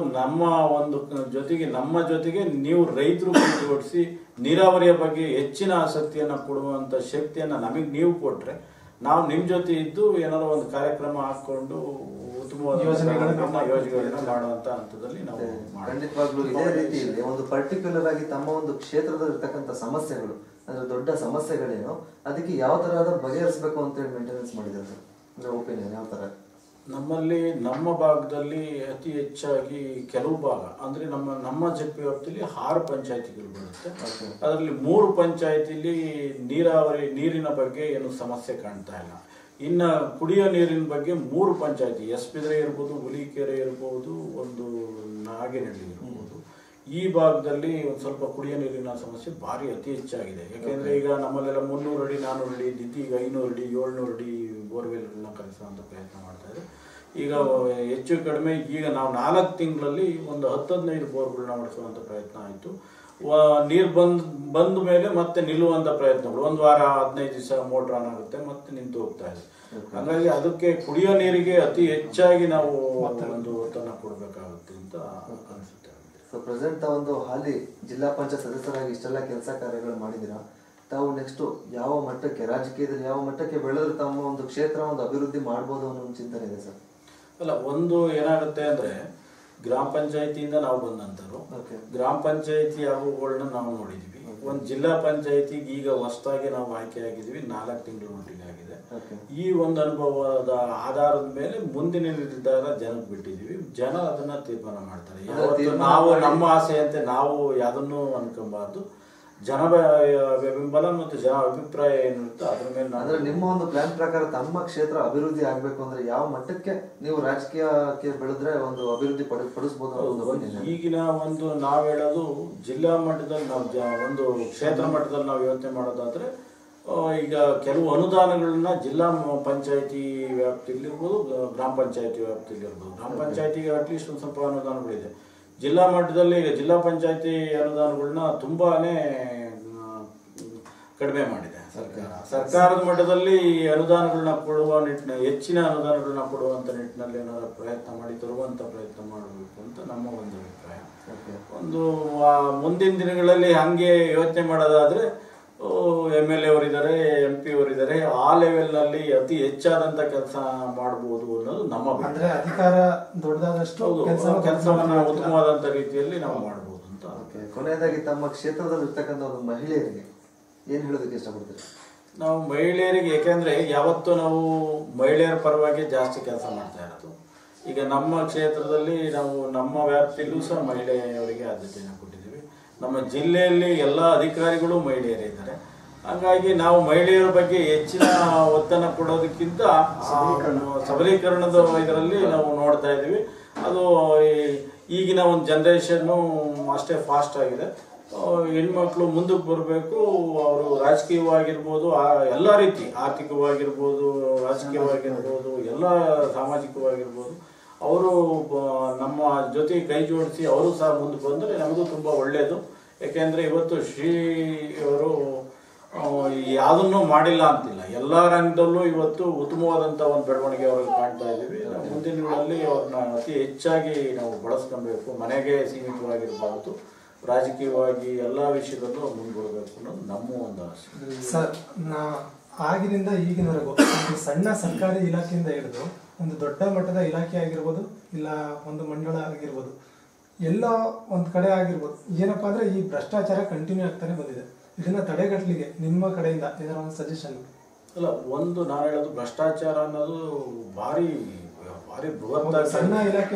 ನಮ್ಮ ಜೊತೆಗೆ ನೀವು ರೈತರು ಜೋಡಿಸಿ ನೀರಾವರಿಯ ಬಗ್ಗೆ ಹೆಚ್ಚಿನ ಆಸಕ್ತಿಯನ್ನು ಕೊಡುವಂಥ ಶಕ್ತಿಯನ್ನು ನಮಗೆ ನೀವು ಕೊಟ್ಟರೆ ನಾವು ನಿಮ್ಮ ಜೊತೆ ಇದ್ದು ಏನಾದ್ರು ಒಂದು ಕಾರ್ಯಕ್ರಮ ಹಾಕೊಂಡು ಉತ್ತಮವಾದ ಯೋಜನೆಗಳನ್ನ ಮಾಡುವಂತ ಹಂತದಲ್ಲಿ ನಾವು ಖಂಡಿತವಾಗ್ಲೂ ಇದೇ ರೀತಿಯಲ್ಲಿ ಒಂದು ಪರ್ಟಿಕ್ಯುಲರ್ ಆಗಿ ತಮ್ಮ ಒಂದು ಕ್ಷೇತ್ರದಲ್ಲಿ ಇರ್ತಕ್ಕಂಥ ಸಮಸ್ಯೆಗಳು ಅಂದ್ರೆ ದೊಡ್ಡ ಸಮಸ್ಯೆಗಳೇನು, ಅದಕ್ಕೆ ಯಾವ ತರಹದ ಬಗೆಹರಿಸಬೇಕು ಅಂತ ಹೇಳಿ ಮೇಂಟೆನೆನ್ಸ್ ಮಾಡಿದ್ದಾರೆ ಅಂದ್ರೆ ಒಪಿನಿಯನ್ ಯಾವ ತರ? ನಮ್ಮಲ್ಲಿ ನಮ್ಮ ಭಾಗದಲ್ಲಿ ಅತಿ ಹೆಚ್ಚಾಗಿ ಕೆಲವು ಭಾಗ ಅಂದ್ರೆ ನಮ್ಮ ಜೆಪಿ ವ್ಯಾಪ್ತಿಯಲ್ಲಿ 6 ಪಂಚಾಯತಿಗಳು ಬರುತ್ತೆ. ಅದರಲ್ಲಿ 3 ಪಂಚಾಯತಿಲಿ ನೀರಿನ ಬಗ್ಗೆ ಏನು ಸಮಸ್ಯೆ ಕಾಣ್ತಾ ಇಲ್ಲ. ಇನ್ನು ಕುಡಿಯೋ ನೀರಿನ ಬಗ್ಗೆ 3 ಪಂಚಾಯತಿ, ಎಸ್ ಬಿದ್ರೆ ಇರ್ಬೋದು, ಹುಲಿಕೆರೆ ಇರ್ಬೋದು, ಒಂದು ನಾಗೇನಹಳ್ಳಿ ಇರ್ಬೋದು, ಈ ಭಾಗದಲ್ಲಿ ಒಂದು ಸ್ವಲ್ಪ ಕುಡಿಯೋ ನೀರಿನ ಸಮಸ್ಯೆ ಭಾರಿ ಅತಿ ಹೆಚ್ಚಾಗಿದೆ. ಯಾಕೆಂದರೆ ಈಗ ನಮ್ಮಲ್ಲೆಲ್ಲ 300 ಅಡಿ 400 ಅಡಿ ಇದ್ದಿದ್ದು ಈಗ 500 ಅಡಿ 700 ಅಡಿ ಬೋರ್ವೆಲ್ಗಳನ್ನ ಕಲಿಸುವಂಥ ಪ್ರಯತ್ನ ಮಾಡ್ತಾ ಇದೆ. ಈಗ ಹೆಚ್ಚು ಕಡಿಮೆ ಈಗ ನಾವು 4 ತಿಂಗಳಲ್ಲಿ ಒಂದು 10-15 ಬೋರ್ಗಳನ್ನ ಮಾಡಿಸುವಂಥ ಪ್ರಯತ್ನ ಆಯಿತು. ನೀರು ಬಂದ ಮೇಲೆ ಮತ್ತೆ ನಿಲ್ಲುವಂಥ ಪ್ರಯತ್ನಗಳು, ಒಂದು ವಾರ 15 ದಿವಸ ಮೋಟ್ರ್ ಆನ್ ಆಗುತ್ತೆ ಮತ್ತೆ ನಿಂತು ಹೋಗ್ತಾ ಇದೆ. ಹಾಗಾಗಿ ಅದಕ್ಕೆ ಕುಡಿಯೋ ನೀರಿಗೆ ಅತಿ ಹೆಚ್ಚಾಗಿ ನಾವು ಒಂದು ಒತ್ತನ್ನು ಕೊಡಬೇಕಾಗುತ್ತೆ ಅಂತ ಅನಿಸುತ್ತೆ. ಸೊ ಪ್ರೆಸೆಂಟ್ ಒಂದು ಹಾಲಿ ಜಿಲ್ಲಾ ಪಂಚಾಯತ್ ಸದಸ್ಯರಾಗಿ ಇಷ್ಟೆಲ್ಲ ಕೆಲಸ ಕಾರ್ಯಗಳು ಮಾಡಿದ್ದೀರಾ. ತಾವು ನೆಕ್ಸ್ಟ್ ಯಾವ ಮಟ್ಟಕ್ಕೆ ರಾಜಕೀಯದಲ್ಲಿ ಯಾವ ಮಟ್ಟಕ್ಕೆ ಬೆಳೆದ್ರೆ ತಮ್ಮ ಒಂದು ಕ್ಷೇತ್ರ ಒಂದು ಅಭಿವೃದ್ಧಿ ಮಾಡ್ಬೋದು ಅನ್ನೋ ಒಂದು ಚಿಂತನೆ ಇದೆ ಸರ್? ಅಲ್ಲ, ಒಂದು ಏನಾಗುತ್ತೆ ಅಂದರೆ ಗ್ರಾಮ ಪಂಚಾಯತಿಯಿಂದ ನಾವು ಬಂದಂಥವ್ರು, ಗ್ರಾಮ ಪಂಚಾಯತಿ ಆಗುಗಳನ್ನ ನಾವು ನೋಡಿದ್ವಿ. ಒಂದು ಜಿಲ್ಲಾ ಪಂಚಾಯತಿಗೆ ಈಗ ಹೊಸದಾಗಿ ನಾವು ಆಯ್ಕೆ ಆಗಿದ್ವಿ, 4 ತಿಂಗಳು ಮಟ್ಟಿಗೆ ಆಗಿದೆ. ಈ ಒಂದು ಅನುಭವದ ಆಧಾರದ ಮೇಲೆ ಮುಂದಿನ ನಿರ್ಧಾರ ಜನಕ್ಕೆ ಬಿಟ್ಟಿದ್ವಿ. ಜನ ಅದನ್ನ ತೀರ್ಮಾನ ಮಾಡ್ತಾರೆ. ಯಾವತ್ತು ನಾವು ನಮ್ಮ ಆಸೆಯಂತೆ ನಾವು ಯಾವುದನ್ನು ಅನ್ಕೊಂಬಾರ್ದು. ಜನ ಬೆಂಬಲ ಮತ್ತು ಜನ ಅಭಿಪ್ರಾಯ ಏನಿರುತ್ತೆ ಅದ್ರ ಮೇಲೆ ಅಂದ್ರೆ ನಿಮ್ಮ ಒಂದು ಪ್ಲಾನ್ ಪ್ರಕಾರ ತಮ್ಮ ಕ್ಷೇತ್ರ ಅಭಿವೃದ್ಧಿ ಆಗ್ಬೇಕು ಅಂದ್ರೆ ಯಾವ ಮಟ್ಟಕ್ಕೆ ನೀವು ರಾಜಕೀಯಕ್ಕೆ ಬೆಳೆದ್ರೆ ಒಂದು ಅಭಿವೃದ್ಧಿ ಪಡಿಸಬಹುದು? ಈಗಿನ ಒಂದು ನಾವು ಹೇಳೋದು ಜಿಲ್ಲಾ ಮಟ್ಟದಲ್ಲಿ ನಾವು ಒಂದು ಕ್ಷೇತ್ರ ಮಟ್ಟದಲ್ಲಿ ನಾವು ಯೋಚನೆ ಮಾಡೋದಾದ್ರೆ ಈಗ ಕೆಲವು ಅನುದಾನಗಳನ್ನ ಜಿಲ್ಲಾ ಪಂಚಾಯತಿ ವ್ಯಾಪ್ತಿಯಲ್ಲಿರ್ಬೋದು, ಗ್ರಾಮ ಪಂಚಾಯತಿ ವ್ಯಾಪ್ತಿಯಲ್ಲಿರ್ಬೋದು. ಗ್ರಾಮ ಪಂಚಾಯತಿಗೆ ಅಟ್ಲೀಸ್ಟ್ ಒಂದು ಸ್ವಲ್ಪ ಅನುದಾನಗಳಿದೆ. ಜಿಲ್ಲಾ ಮಟ್ಟದಲ್ಲಿ ಈಗ ಜಿಲ್ಲಾ ಪಂಚಾಯತಿ ಅನುದಾನಗಳನ್ನ ತುಂಬಾನೇ ಕಡಿಮೆ ಮಾಡಿದೆ ಸರ್ಕಾರ. ಸರ್ಕಾರದ ಮಟ್ಟದಲ್ಲಿ ಅನುದಾನಗಳನ್ನ ಕೊಡುವ ನಿಟ್ಟಿನಲ್ಲಿ ಹೆಚ್ಚಿನ ಅನುದಾನಗಳನ್ನ ಕೊಡುವಂತ ನಿಟ್ಟಿನಲ್ಲಿ ಏನಾದ್ರು ಪ್ರಯತ್ನ ಮಾಡಿ ತರುವಂತ ಪ್ರಯತ್ನ ಮಾಡಬೇಕು ಅಂತ ನಮ್ಮ ಒಂದು ಅಭಿಪ್ರಾಯ. ಒಂದು ಮುಂದಿನ ದಿನಗಳಲ್ಲಿ ಹಂಗೆ ಯೋಚನೆ ಮಾಡೋದಾದ್ರೆ MLA ಅವರಿದ್ದಾರೆ, MP ಅವರಿದ್ದಾರೆ, ಆ ಲೆವೆಲ್ ನಲ್ಲಿ ಅತಿ ಹೆಚ್ಚಾದಂತ ಕೆಲಸ ಮಾಡಬಹುದು ಅನ್ನೋದು ನಮ್ಮ ಅಂದ್ರೆ ಅಧಿಕಾರ ದೊಡ್ಡದಾದಷ್ಟು ಕೆಲಸವನ್ನ ಉತ್ತಮವಾದಂತ ರೀತಿಯಲ್ಲಿ ನಾವು ಮಾಡಬಹುದು ಅಂತ. ಕೊನೆಯದಾಗಿ ತಮ್ಮ ಕ್ಷೇತ್ರದಲ್ಲಿ ಇರ್ತಕ್ಕಂಥ ಒಂದು ಮಹಿಳೆಯರಿಗೆ ಏನ್ ಹೇಳೋದಕ್ಕೆ ಇಷ್ಟಪಡ್ತೀರಿ? ನಾವು ಮಹಿಳೆಯರಿಗೆ, ಯಾಕೆಂದ್ರೆ ಯಾವತ್ತೂ ನಾವು ಮಹಿಳೆಯರ ಪರವಾಗಿ ಜಾಸ್ತಿ ಕೆಲಸ ಮಾಡ್ತಾ ಇರೋದು. ಈಗ ನಮ್ಮ ಕ್ಷೇತ್ರದಲ್ಲಿ ನಾವು ನಮ್ಮ ವ್ಯಾಪ್ತಿಯಲ್ಲೂ ಸಹ ಮಹಿಳೆಯರಿಗೆ ಆದ್ಯತೆಯನ್ನು ಕೊಟ್ಟಿದ್ದೀವಿ. ನಮ್ಮ ಜಿಲ್ಲೆಯಲ್ಲಿ ಎಲ್ಲ ಅಧಿಕಾರಿಗಳು ಮಹಿಳೆಯರಿದ್ದಾರೆ. ಹಾಗಾಗಿ ನಾವು ಮಹಿಳೆಯರ ಬಗ್ಗೆ ಹೆಚ್ಚಿನ ಒತ್ತನ್ನು ಕೊಡೋದಕ್ಕಿಂತ ಸಬಲೀಕರಣದ ಇದರಲ್ಲಿ ನಾವು ನೋಡ್ತಾ ಇದ್ದೀವಿ. ಅದು ಈಗಿನ ಒಂದು ಜನ್ರೇಷನ್ನು ಅಷ್ಟೇ ಫಾಸ್ಟ್ ಆಗಿದೆ. ಹೆಣ್ಮಕ್ಳು ಮುಂದಕ್ಕೆ ಬರಬೇಕು. ಅವರು ರಾಜಕೀಯವಾಗಿರ್ಬೋದು, ಎಲ್ಲ ರೀತಿ ಆರ್ಥಿಕವಾಗಿರ್ಬೋದು, ರಾಜಕೀಯವಾಗಿರ್ಬೋದು, ಎಲ್ಲ ಸಾಮಾಜಿಕವಾಗಿರ್ಬೋದು, ಅವರು ನಮ್ಮ ಜೊತೆ ಕೈ ಜೋಡಿಸಿ ಅವರು ಸಹ ಮುಂದಕ್ಕೆ ಬಂದರೆ ನಮಗೂ ತುಂಬ ಒಳ್ಳೆಯದು. ಯಾಕೆಂದರೆ ಇವತ್ತು ಶ್ರೀ ಅವರು ಯಾವುದನ್ನು ಮಾಡಿಲ್ಲ ಅಂತಿಲ್ಲ, ಎಲ್ಲ ರಂಗದಲ್ಲೂ ಇವತ್ತು ಉತ್ತಮವಾದಂಥ ಒಂದು ಬೆಳವಣಿಗೆ ಅವ್ರಿಗೆ ಕಾಣ್ತಾ ಇದ್ದೀವಿ. ಮುಂದಿನ ದಿನಗಳಲ್ಲಿ ಅವ್ರನ್ನ ಅತಿ ಹೆಚ್ಚಾಗಿ ನಾವು ಬಳಸ್ಕೊಬೇಕು. ಮನೆಗೆ ಸೀಮಿತವಾಗಿರಬಾರ್ದು, ರಾಜಕೀಯವಾಗಿ ಎಲ್ಲ ವಿಷಯದಲ್ಲೂ ಮುಂದುವರಬೇಕು ಅನ್ನೋದು ನಮ್ಮ ಒಂದು ಆಸೆ. ಸರ್, ಆಗಿನಿಂದ ಈಗಿನವರೆಗೂ ಒಂದು ಸಣ್ಣ ಸರ್ಕಾರಿ ಇಲಾಖೆಯಿಂದ ಹಿಡಿದು ಒಂದು ದೊಡ್ಡ ಮಟ್ಟದ ಇಲಾಖೆ ಆಗಿರ್ಬೋದು, ಇಲ್ಲ ಒಂದು ಮಂಡಳ ಆಗಿರ್ಬೋದು, ಎಲ್ಲ ಒಂದು ಕಡೆ ಆಗಿರ್ಬೋದು, ಏನಪ್ಪಾ ಅಂದ್ರೆ ಈ ಭ್ರಷ್ಟಾಚಾರ ಕಂಟಿನ್ಯೂ ಆಗ್ತಾನೆ ಬಂದಿದೆ. ಇದನ್ನ ತಡೆಗಟ್ಟಲಿಕ್ಕೆ ನಿಮ್ಮ ಕಡೆಯಿಂದ ಏನಾರ ಒಂದು ಸಜೆಷನ್? ಅಲ್ಲ, ಒಂದು ನಾನು ಹೇಳೋದು ಭ್ರಷ್ಟಾಚಾರ ಅನ್ನೋದು ಭಾರಿ ಭಾರಿ ಬೃಹತ್, ಸಣ್ಣ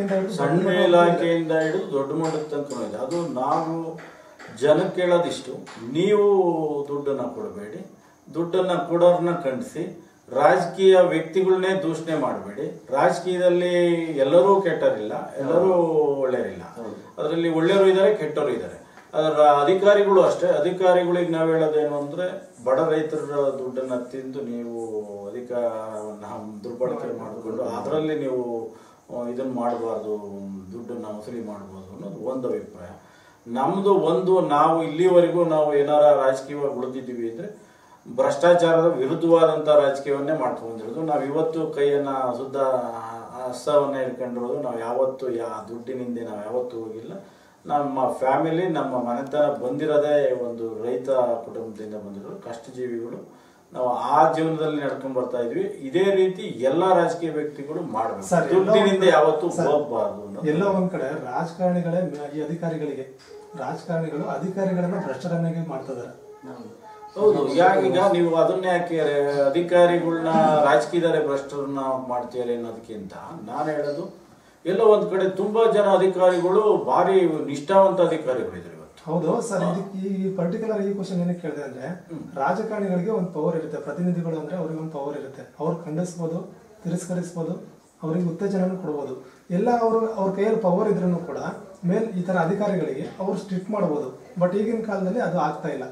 ಇಲಾಖೆಯಿಂದ ಹಿಡಿದು ದೊಡ್ಡ ಮಟ್ಟದ ತನಕ ಇದೆ. ಅದು ನಾವು ಜನಕ್ಕೆ ಹೇಳೋದಿಷ್ಟು, ನೀವು ದುಡ್ಡನ್ನು ಕೊಡಬೇಡಿ, ದುಡ್ಡನ್ನು ಕೊಡೋರನ್ನ ಖಂಡಿಸಿ, ರಾಜಕೀಯ ವ್ಯಕ್ತಿಗಳನ್ನೇ ದೂಷಣೆ ಮಾಡಬೇಡಿ. ರಾಜಕೀಯದಲ್ಲಿ ಎಲ್ಲರೂ ಕೆಟ್ಟರಿಲ್ಲ, ಎಲ್ಲರೂ ಒಳ್ಳೆಯರಿಲ್ಲ. ಅದರಲ್ಲಿ ಒಳ್ಳೆಯವರು ಇದ್ದಾರೆ, ಕೆಟ್ಟವರು ಇದ್ದಾರೆ. ಅದರ ಅಧಿಕಾರಿಗಳು ಅಷ್ಟೇ. ಅಧಿಕಾರಿಗಳಿಗೆ ನಾವು ಹೇಳೋದೇನು ಅಂದರೆ, ಬಡ ರೈತರ ದುಡ್ಡನ್ನು ತಿಂದು ನೀವು ಅಧಿಕಾರವನ್ನು ದುರ್ಬಳಕೆ ಮಾಡಿಕೊಂಡು ಅದರಲ್ಲಿ ನೀವು ಇದನ್ನು ಮಾಡಬಾರ್ದು, ದುಡ್ಡನ್ನು ವಸೂಲಿ ಮಾಡಬಾರ್ದು ಅನ್ನೋದು ಒಂದು ಅಭಿಪ್ರಾಯ. ನಮ್ಮದು ಒಂದು, ನಾವು ಇಲ್ಲಿವರೆಗೂ ನಾವು ಏನಾರ ರಾಜಕೀಯವಾಗಿ ಉಳಿದಿದ್ದೀವಿ ಅಂದರೆ ಭ್ರಷ್ಟಾಚಾರದ ವಿರುದ್ಧವಾದಂಥ ರಾಜಕೀಯವನ್ನೇ ಮಾಡ್ಕೊಂಡಿರೋದು. ನಾವು ಇವತ್ತು ಕೈಯನ್ನು ಶುದ್ಧ ಹಸ್ತವನ್ನು ಹಿಡ್ಕೊಂಡಿರೋದು. ನಾವು ಯಾವತ್ತು ದುಡ್ಡಿನಿಂದ ನಾವು ಯಾವತ್ತೂ ಹೋಗಿಲ್ಲ. ನಮ್ಮ ಫ್ಯಾಮಿಲಿ, ನಮ್ಮ ಮನೆತನ ಬಂದಿರೋದೇ ಒಂದು ರೈತ ಕುಟುಂಬದಿಂದ ಬಂದಿರೋದು, ಕಷ್ಟಜೀವಿಗಳು. ನಾವು ಆ ಜೀವನದಲ್ಲಿ ನಡ್ಕೊಂಡ್ ಬರ್ತಾ ಇದ್ವಿ. ಇದೇ ರೀತಿ ಎಲ್ಲ ರಾಜಕೀಯ ವ್ಯಕ್ತಿಗಳು ಮಾಡಬೇಕು, ದುಡ್ಡಿನಿಂದ ಯಾವತ್ತೂ ಹೋಗಬಾರ್ದು. ಎಲ್ಲ ಒಂದ್ ಕಡೆ ರಾಜಕಾರಣಿಗಳೇ ಈ ರಾಜಕಾರಣಿಗಳು ಅಧಿಕಾರಿಗಳನ್ನ ಭ್ರಷ್ಟರನ್ನಾಗಿ ಮಾಡ್ತಿದ್ದಾರೆ. ಹೌದು, ಈಗ ನೀವು ಅದನ್ನೇ ಯಾಕೆ ಅಧಿಕಾರಿಗಳನ್ನ ರಾಜಕೀಯದಲ್ಲೇ ಭ್ರಷ್ಟರನ್ನ ಮಾಡ್ತೀರಿ ಅನ್ನೋದಕ್ಕಿಂತ ನಾನು ಹೇಳೋದು, ಎಲ್ಲ ಒಂದ್ ಕಡೆ ತುಂಬಾ ಜನ ಅಧಿಕಾರಿಗಳು ಭಾರಿ ನಿಷ್ಠಾವಂತ ಅಧಿಕಾರಿಗಳಿದ್ದಾರೆ ಇವತ್ತು. ಹೌದು ಸರ್, ಇದಕ್ಕೆ ಈ ಪರ್ಟಿಕ್ಯುಲರ್ ಈ ಕ್ವಶನ್ ಏನಕ್ಕೆ ಕೇಳಿದೆ ಅಂದ್ರೆ, ರಾಜಕಾರಣಿಗಳಿಗೆ ಒಂದು ಪವರ್ ಇರುತ್ತೆ, ಪ್ರತಿನಿಧಿಗಳು ಅಂದ್ರೆ ಅವ್ರಿಗೆ ಒಂದು ಪವರ್ ಇರುತ್ತೆ. ಅವ್ರು ಖಂಡಿಸ್ಬೋದು, ತಿರಸ್ಕರಿಸ್ಬೋದು, ಅವ್ರಿಗೆ ಉತ್ತೇಜನ ಕೊಡ್ಬೋದು. ಎಲ್ಲ ಅವ್ರ ಕೈಯಲ್ಲಿ ಪವರ್ ಇದ್ರೂ ಕೂಡ ಈ ತರ ಅಧಿಕಾರಿಗಳಿಗೆ ಅವರು ಸ್ಟ್ರಿಕ್ಟ್ ಮಾಡ್ಬೋದು. ಬಟ್ ಈಗಿನ ಕಾಲದಲ್ಲಿ ಅದು ಆಗ್ತಾ ಇಲ್ಲ.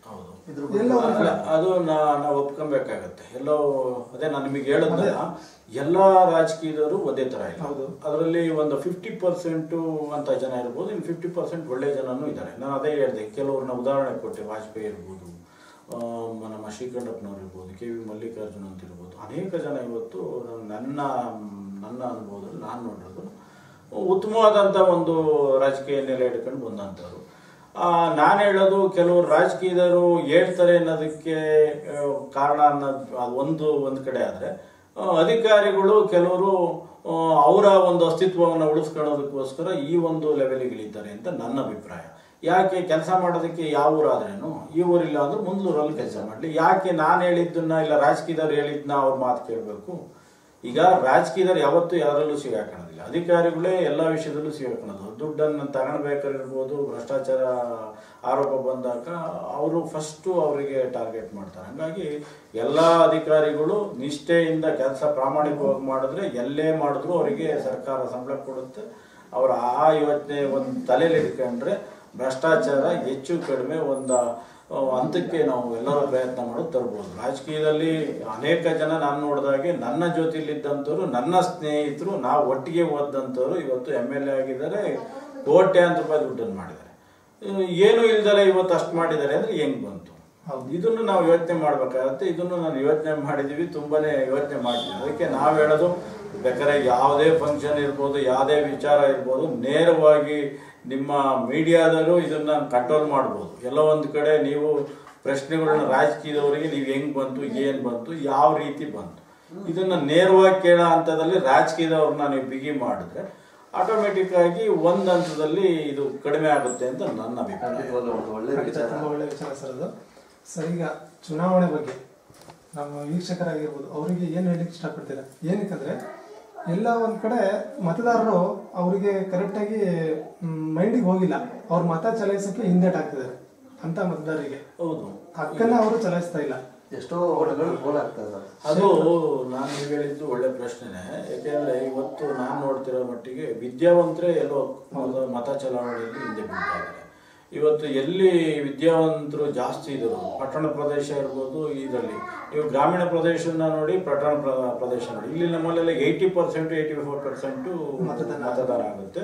ಅದು ನಾವು ಒಪ್ಕೊಬೇಕಾಗತ್ತೆ. ಎಲ್ಲೋ ಅದೇ ನಾನು ನಿಮಗೆ ಹೇಳಿದ್ರೆ ಎಲ್ಲ ರಾಜಕೀಯದವರು ಒಂದೇ ತರ ಇಲ್ಲ. ಅದರಲ್ಲಿ ಒಂದು 50% ಅಂತ ಜನ ಇರ್ಬೋದು, ಇನ್ನು 50% ಒಳ್ಳೆ ಜನನೂ ಇದ್ದಾರೆ. ನಾನು ಅದೇ ಹೇಳಿದೆ, ಕೆಲವ್ರನ್ನ ಉದಾಹರಣೆ ಕೊಟ್ಟೆ. ವಾಜಪೇಯಿ ಇರ್ಬೋದು, ನಮ್ಮ ಶ್ರೀಕಂಠಪ್ಪನವ್ರು ಇರ್ಬೋದು, ಕೆ ವಿ ಮಲ್ಲಿಕಾರ್ಜುನ್ ಅಂತ ಇರ್ಬೋದು. ಅನೇಕ ಜನ ಇವತ್ತು ನನ್ನ ಅನುಭವದಲ್ಲಿ ನಾನು ನೋಡಿರೋದು ಉತ್ತಮವಾದಂಥ ಒಂದು ರಾಜಕೀಯ ನೆಲೆ ಹಿಡ್ಕೊಂಡು ಬಂದಂಥವ್ರು. ನಾನು ಹೇಳೋದು, ಕೆಲವರು ರಾಜಕೀಯದವರು ಹೇಳ್ತಾರೆ ಅನ್ನೋದಕ್ಕೆ ಕಾರಣ ಅನ್ನೋದು ಒಂದು ಕಡೆ ಆದರೆ, ಅಧಿಕಾರಿಗಳು ಕೆಲವರು ಅವರ ಒಂದು ಅಸ್ತಿತ್ವವನ್ನು ಉಳಿಸ್ಕೊಳ್ಳೋದಕ್ಕೋಸ್ಕರ ಈ ಒಂದು ಲೆವೆಲಿಗೆ ಇಳಿತಾರೆ ಅಂತ ನನ್ನ ಅಭಿಪ್ರಾಯ. ಯಾಕೆ ಕೆಲಸ ಮಾಡೋದಕ್ಕೆ ಯಾವ ಊರಾದ್ರೇನು, ಈ ಊರಿಲ್ಲ ಅಂದ್ರೆ ಮುಂದೂರಲ್ಲಿ ಕೆಲಸ ಮಾಡಲಿ. ಯಾಕೆ ನಾನು ಹೇಳಿದ್ದನ್ನ ಇಲ್ಲ ರಾಜಕೀಯದವ್ರು ಹೇಳಿದ್ದನ್ನ ಅವ್ರ ಮಾತು ಕೇಳಬೇಕು? ಈಗ ರಾಜಕೀಯದವ್ರು ಯಾವತ್ತೂ ಯಾರಲ್ಲೂ ಸಿಗಾಕೊಳ್ಳೋದಿಲ್ಲ, ಅಧಿಕಾರಿಗಳೇ ಎಲ್ಲ ವಿಷಯದಲ್ಲೂ ಸಿಗಾಕೊಳ್ಳೋದು. ದುಡ್ಡನ್ನು ತಗೊಳ್ಬೇಕಾಗಿರ್ಬೋದು, ಭ್ರಷ್ಟಾಚಾರ ಆರೋಪ ಬಂದಾಗ ಅವರು ಫಸ್ಟು ಅವರಿಗೆ ಟಾರ್ಗೆಟ್ ಮಾಡ್ತಾರೆ. ಹಾಗಾಗಿ ಎಲ್ಲ ಅಧಿಕಾರಿಗಳು ನಿಷ್ಠೆಯಿಂದ ಕೆಲಸ ಪ್ರಾಮಾಣಿಕವಾಗಿ ಮಾಡಿದ್ರೆ ಎಲ್ಲೇ ಮಾಡಿದ್ರು ಅವರಿಗೆ ಸರ್ಕಾರ ಸಂಬಳ ಕೊಡುತ್ತೆ. ಅವರ ಆ ಯೋಚನೆ ಒಂದು ತಲೆಯಲ್ಲಿ ಇಟ್ಕೊಂಡ್ರೆ ಭ್ರಷ್ಟಾಚಾರ ಹೆಚ್ಚು ಕಡಿಮೆ ಒಂದು ಹಂತಕ್ಕೆ ನಾವು ಎಲ್ಲರೂ ಪ್ರಯತ್ನ ಮಾಡೋದು ತರ್ಬೋದು. ರಾಜಕೀಯದಲ್ಲಿ ಅನೇಕ ಜನ ನಾನು ನೋಡಿದಾಗೆ ನನ್ನ ಜೊತೆಲಿದ್ದಂಥವ್ರು, ನನ್ನ ಸ್ನೇಹಿತರು, ನಾವು ಒಟ್ಟಿಗೆ ಓದಂಥವ್ರು ಇವತ್ತು MLA ಆಗಿದ್ದಾರೆ, ಕೋಟ್ಯಾಂತರ ರೂಪಾಯಿ ದುಡ್ಡನ್ನು ಮಾಡಿದ್ದಾರೆ. ಏನು ಇಲ್ದಲೆ ಇವತ್ತು ಅಷ್ಟು ಮಾಡಿದ್ದಾರೆ ಅಂದ್ರೆ ಹೆಂಗ್ ಬಂತು? ಇದನ್ನು ನಾವು ಯೋಚನೆ ಮಾಡ್ಬೇಕಾಗತ್ತೆ. ಇದನ್ನು ನಾನು ಯೋಚನೆ ಮಾಡಿದೀವಿ, ತುಂಬಾನೇ ಯೋಚನೆ ಮಾಡಿದ್ವಿ. ಅದಕ್ಕೆ ನಾವು ಹೇಳೋದು, ಬೇಕಾದ್ರೆ ಯಾವುದೇ ಫಂಕ್ಷನ್ ಇರ್ಬೋದು, ಯಾವುದೇ ವಿಚಾರ ಇರ್ಬೋದು, ನೇರವಾಗಿ ನಿಮ್ಮ ಮೀಡಿಯಾದಲ್ಲೂ ಇದನ್ನ ಕಂಟ್ರೋಲ್ ಮಾಡ್ಬೋದು. ಎಲ್ಲ ಒಂದು ಕಡೆ ನೀವು ಪ್ರಶ್ನೆಗಳನ್ನ ರಾಜಕೀಯದವರಿಗೆ ನೀವು ಹೆಂಗ್ ಬಂತು, ಏನ್ ಬಂತು, ಯಾವ ರೀತಿ ಬಂತು, ಇದನ್ನ ನೇರವಾಗಿ ಕೇಳೋ ಹಂತದಲ್ಲಿ ರಾಜಕೀಯದವ್ರನ್ನ ನೀವು ಬಿಗಿ ಮಾಡಿದ್ರೆ ಆಟೋಮೆಟಿಕ್ ಆಗಿ ಒಂದು ಹಂತದಲ್ಲಿ ಇದು ಕಡಿಮೆ ಆಗುತ್ತೆ ಅಂತ ನನ್ನ ಅಭಿಪ್ರಾಯ. ಒಳ್ಳೆ ವಿಚಾರ ಸರ್ ಅದು. ಸರ್, ಈಗ ಚುನಾವಣೆ ಬಗ್ಗೆ ನಮ್ಮ ವೀಕ್ಷಕರಾಗಿರ್ಬೋದು ಅವರಿಗೆ ಏನು ಹೇಳಲಿಕ್ಕೆ ಇಷ್ಟಪಡ್ತೀರಾ? ಏನಕ್ಕಂದ್ರೆ ಎಲ್ಲ ಒಂದ್ ಕಡೆ ಮತದಾರರು ಅವರಿಗೆ ಕರೆಕ್ಟಾಗಿ ಮೈಂಡಿಗೆ ಹೋಗಿಲ್ಲ, ಅವ್ರ ಮತ ಚಲಾಯಿಸಕ್ಕೆ ಹಿಂದೇಟ್ ಆಗ್ತಿದ್ದಾರೆ ಅಂತ ಮತದಾರರಿಗೆ. ಹೌದು, ಹಕ್ಕನ್ನ ಅವರು ಚಲಾಯಿಸ್ತಾ ಇಲ್ಲ. ಎಷ್ಟೋ ಓಟ್ಗಳು ಪೋಲ್ ಆಗ್ತದೆ. ಅದು ನಾನು ನೀವು ಹೇಳಿದ್ದು ಒಳ್ಳೆ ಪ್ರಶ್ನೆನೆ. ಯಾಕೆಂದ್ರೆ ಇವತ್ತು ನಾನು ನೋಡ್ತಿರೋ ಮಟ್ಟಿಗೆ ವಿದ್ಯಾವಂತರೇ ಎಲ್ಲೋ ಮತ ಚಲಾವಣೆಯಲ್ಲಿ ಹಿಂದೆ ಬೀಳ್ತಾ ಇದ್ದಾರೆ. ಇವತ್ತು ಎಲ್ಲಿ ವಿದ್ಯಾವಂತರು ಜಾಸ್ತಿ ಇದ್ರು, ಪಟ್ಟಣ ಪ್ರದೇಶ ಇರ್ಬೋದು, ಇದರಲ್ಲಿ ನೀವು ಗ್ರಾಮೀಣ ಪ್ರದೇಶನ ನೋಡಿ, ಪಟ್ಟಣ ಪ್ರದೇಶ ನೋಡಿ, ಇಲ್ಲಿ ನಮ್ಮಲ್ಲೆಲ್ಲ 80% 84% ಮತದಾನ ಆಗುತ್ತೆ.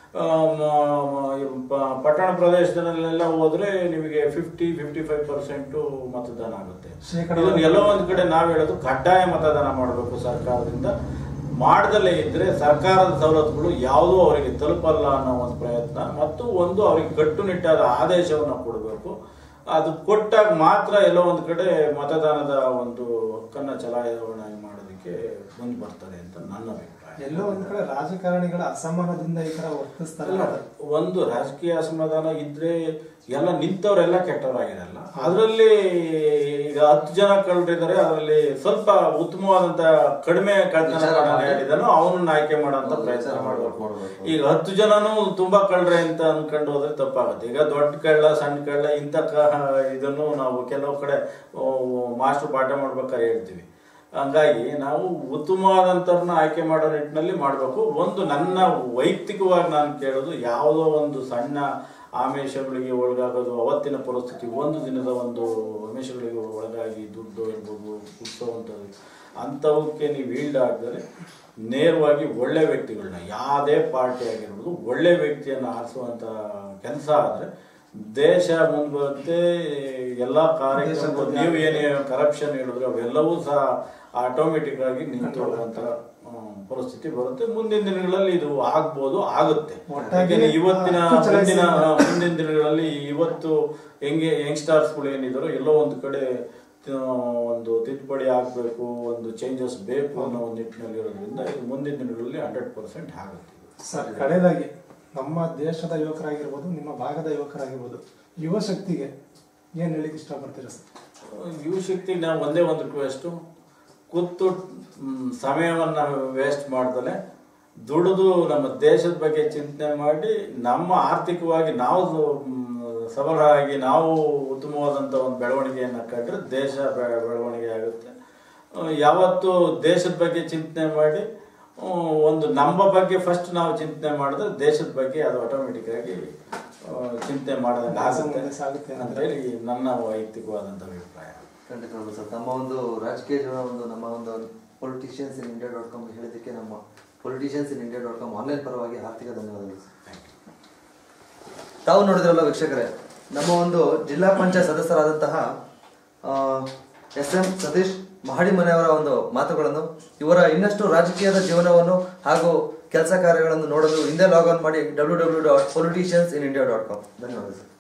ಪಟ್ಟಣ ಪ್ರದೇಶದಲ್ಲೆಲ್ಲ ಹೋದ್ರೆ ನಿಮಗೆ 50-55% ಮತದಾನ ಆಗುತ್ತೆ. ಇದನ್ನ ಎಲ್ಲೋ ಒಂದ್ ಕಡೆ ನಾವ್ ಹೇಳೋದು, ಕಡ್ಡಾಯ ಮತದಾನ ಮಾಡಬೇಕು ಸರ್ಕಾರದಿಂದ. ಮಾಡದಲ್ಲೇ ಇದ್ರೆ ಸರ್ಕಾರದ ಸವಲತ್ತುಗಳು ಯಾವುದೂ ಅವರಿಗೆ ತಲುಪಲ್ಲ ಅನ್ನೋ ಒಂದು ಪ್ರಯತ್ನ, ಮತ್ತು ಒಂದು ಅವರಿಗೆ ಕಟ್ಟುನಿಟ್ಟಾದ ಆದೇಶವನ್ನ ಕೊಡಬೇಕು. ಅದು ಕೊಟ್ಟಾಗ ಮಾತ್ರ ಎಲ್ಲೋ ಒಂದು ಕಡೆ ಮತದಾನದ ಒಂದು ಹಕ್ಕನ್ನ ಚಲಾವಣೆ ಮಾಡೋದಕ್ಕೆ ಮುಂದೆ ಬರ್ತಾರೆ ಅಂತ ನನ್ನ ಅಭಿಪ್ರಾಯ. ಎಲ್ಲೋ ಒಂದ್ ಕಡೆ ರಾಜಕಾರಣಿಗಳ ಅಸಮಾಧಾನದಿಂದ ಈ ತರ ವರ್ತಿಸ್ತಾರಲ್ಲ. ಒಂದು ರಾಜಕೀಯ ಅಸಮಾಧಾನ ಇದ್ರೆ ಎಲ್ಲ ನಿಂತವರೆಲ್ಲ ಕೆಟ್ಟವರಾಗಿರಲ್ಲ. ಅದರಲ್ಲಿ ಈಗ 10 ಜನ ಕಳ್ಳರಿದ್ದಾರೆ, ಅದರಲ್ಲಿ ಸ್ವಲ್ಪ ಉತ್ತಮವಾದಂತ ಕಡಿಮೆ ಕಳ್ಳತನ ಹೇಳಿದನು ಅವನನ್ನ ಆಯ್ಕೆ ಮಾಡೋಂತ ಪ್ರಯತ್ನ ಮಾಡಬೇಕು. ಈಗ 10 ಜನನು ತುಂಬಾ ಕಳ್ಳರೆ ಅಂತ ಅನ್ಕೊಂಡು ಹೋದ್ರೆ ತಪ್ಪಾಗುತ್ತೆ. ಈಗ ದೊಡ್ಡ ಕಳ್ಳ, ಸಣ್ಣ ಕಳ್ಳ ಇಂಥ ಇದನ್ನು ನಾವು ಕೆಲವು ಕಡೆ ಮಾಸ್ಟರ್ ಪಾಠ ಮಾಡ್ಬೇಕಾದ್ರೆ ಹೇಳ್ತೀವಿ. ಹಂಗಾಗಿ ನಾವು ಉತ್ತಮವಾದಂಥವ್ರನ್ನ ಆಯ್ಕೆ ಮಾಡೋ ನಿಟ್ಟಿನಲ್ಲಿ ಮಾಡಬೇಕು. ಒಂದು ನನ್ನ ವೈಯಕ್ತಿಕವಾಗಿ ನಾನು ಕೇಳೋದು, ಯಾವುದೋ ಒಂದು ಸಣ್ಣ ಆಮಿಷಗಳಿಗೆ ಒಳಗಾಗೋದು, ಅವತ್ತಿನ ಪರಿಸ್ಥಿತಿ, ಒಂದು ದಿನದ ಒಂದು ಆಮಿಷಗಳಿಗೆ ಒಳಗಾಗಿ ದುಡ್ಡು ಇರ್ಬೋದು ಕುಡಿಸೋವಂಥದ್ದು, ಅಂಥವಕ್ಕೆ ನೀವು ಈಲ್ಡ್ ಆಗಿದರೆ ನೇರವಾಗಿ ಒಳ್ಳೆ ವ್ಯಕ್ತಿಗಳನ್ನ, ಯಾವುದೇ ಪಾರ್ಟಿ ಆಗಿರ್ಬೋದು, ಒಳ್ಳೆ ವ್ಯಕ್ತಿಯನ್ನು ಆರಿಸುವಂಥ ಕೆಲಸ ಆದರೆ ದೇಶ ಮುಂದೆ ಬರುತ್ತೆ. ಎಲ್ಲ ಕಾರ್ಯಕ್ರಮ ನೀವು ಏನೇ ಕರಪ್ಷನ್ ಹೇಳಿದ್ರೆ ಅವೆಲ್ಲವೂ ಸಹ ಆಟೋಮೆಟಿಕ್ ಆಗಿ ನಿಂತು ಹೋಗುವಂತ ಪರಿಸ್ಥಿತಿ ಬರುತ್ತೆ. ಮುಂದಿನ ದಿನಗಳಲ್ಲಿ ಇದು ಆಗ್ಬೋದು, ಆಗುತ್ತೆ. ಮುಂದಿನ ದಿನಗಳಲ್ಲಿ ಇವತ್ತು ಯಂಗ್ಸ್ಟರ್ಸ್ಗಳು ಏನಿದಾರೋ ಎಲ್ಲೋ ಒಂದು ಕಡೆ ಒಂದು ತಿದ್ದುಪಡಿ ಆಗಬೇಕು, ಒಂದು ಚೇಂಜಸ್ ಬೇಕು ಅನ್ನೋ ಒಂದು ನಿಟ್ಟಿನಲ್ಲಿ ಇರೋದ್ರಿಂದ ಇದು ಮುಂದಿನ ದಿನಗಳಲ್ಲಿ 100% ಆಗುತ್ತೆ. ಸರ್, ಕಡೆಯದಾಗಿ ನಮ್ಮ ದೇಶದ ಯುವಕರಾಗಿರ್ಬೋದು, ನಿಮ್ಮ ಭಾಗದ ಯುವಕರಾಗಿರ್ಬೋದು, ಯುವ ಶಕ್ತಿಗೆ ಏನ್ ಹೇಳಿಕ್ಕೆ ಇಷ್ಟಪಡ್ತೀರಾ ಸರ್? ಯುವ ಶಕ್ತಿಗೆ ನಾವು ಒಂದೇ ಒಂದು ರಿಕ್ವೆಸ್ಟು, ಕೂತು ಸಮಯವನ್ನ ವೇಸ್ಟ್ ಮಾಡ್ದಲೆ ದುಡಿದು ನಮ್ಮ ದೇಶದ ಬಗ್ಗೆ ಚಿಂತನೆ ಮಾಡಿ, ನಮ್ಮ ಆರ್ಥಿಕವಾಗಿ ನಾವು ಸಬಲರಾಗಿ ನಾವು ಉತ್ತಮವಾದಂಥ ಒಂದು ಬೆಳವಣಿಗೆಯನ್ನು ಕಂಡ್ರೆ ದೇಶ ಬೆಳವಣಿಗೆ ಆಗುತ್ತೆ. ಯಾವತ್ತು ದೇಶದ ಬಗ್ಗೆ ಚಿಂತನೆ ಮಾಡಿ ಒಂದು ನಮ್ಮ ಬಗ್ಗೆ ಫಸ್ಟ್ ನಾವು ಚಿಂತನೆ ಮಾಡಿದ್ರೆ ದೇಶದ ಬಗ್ಗೆ ಅದು ಆಟೋಮೆಟಿಕ್ ಆಗಿ ಚಿಂತನೆ ಮಾಡೋದಂಗೆ ಆಗುತ್ತೆ ಅಂತ ಹೇಳಿ ನನ್ನ ವೈಯಕ್ತಿಕವಾದಂಥ ಅಭಿಪ್ರಾಯ. ಖಂಡಿತವಾಗ್ಲೂ ಸರ್, ತಮ್ಮ ಒಂದು ರಾಜಕೀಯ ಜೀವನ ಒಂದು ನಮ್ಮ ಒಂದು politiciansinIndia.com ಹೇಳಿದ್ದಕ್ಕೆ ನಮ್ಮ politiciansinIndia.com ಆನ್ಲೈನ್ ಪರವಾಗಿ ಆರ್ಥಿಕ ಧನ್ಯವಾದಗಳು ಸರ್. ತಾವು ನೋಡಿದ್ರಲ್ಲ ವೀಕ್ಷಕರೇ, ನಮ್ಮ ಒಂದು ಜಿಲ್ಲಾ ಪಂಚಾಯತ್ ಸದಸ್ಯರಾದಂತಹ SM ಸತೀಶ್ ಮಹಡಿ ಮನೆಯವರ ಒಂದು ಮಾತುಗಳನ್ನು, ಇವರ ಇನ್ನಷ್ಟು ರಾಜಕೀಯದ ಜೀವನವನ್ನು ಹಾಗೂ ಕೆಲಸ ಕಾರ್ಯಗಳನ್ನು ನೋಡಲು ಹಿಂದೆ ಲಾಗ್ ಆನ್ ಮಾಡಿ www.politiciansinIndia.com. ಧನ್ಯವಾದ ಸರ್.